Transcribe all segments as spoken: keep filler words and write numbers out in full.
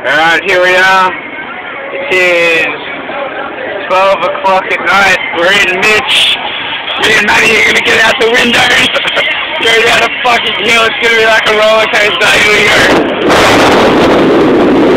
Alright, here we are. It is twelve o'clock at night. We're in Mitch. Me and Matty are gonna get out the windows. Go down a fucking hill. It's gonna be like a roller coaster. Here we go.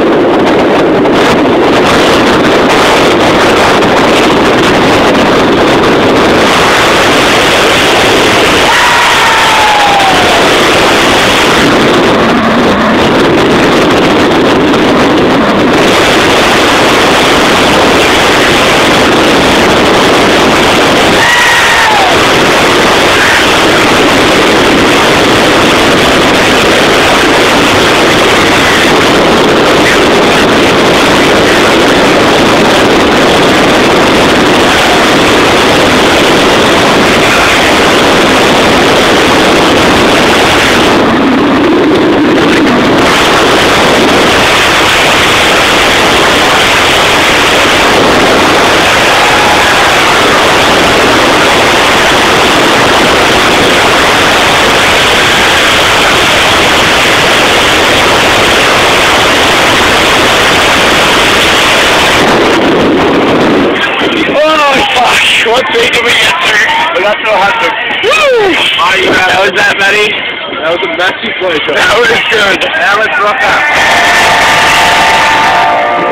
What speed did we get through? We got to one hundred. Woo! Oh, you got, how was that, Matty? That was a massive pleasure. That was good. Now let's rock up.